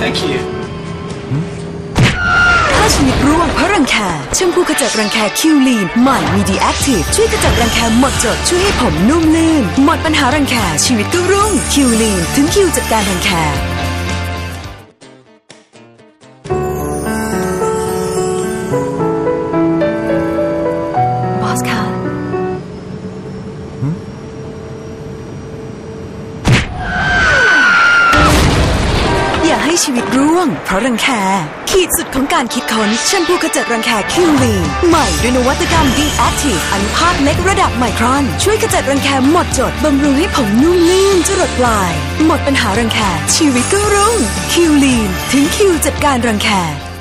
Thank you. ถ้าชีวิตร่วงเพราะรังแคแชมพูขจัดรังแคคิวลีนใหม่มีดีแอคทีฟช่วยขจัดรังแคหมดจดช่วยให้ผมนุ่มลื่นหมดปัญหารังแคชีวิตก็รุ่งคิวลีนถึงคิวจัดการรังแคบอสค่ะอย่าให้ชีวิตร่วงเพราะรังแคขีดสุดของการคิดค้นแชมพูขจัดรังแคคิวลีนใหม่ด้วยนวัตกรรมดีแอคทีฟอนุภาคเล็กระดับไมครอนช่วยขจัดรังแคหมดจดบำรุงให้ผมนุ่มลื่นจรดปลายหมดปัญหารังแคชีวิตก็รุ่งคิวลีนถึงคิวจัดการรังแค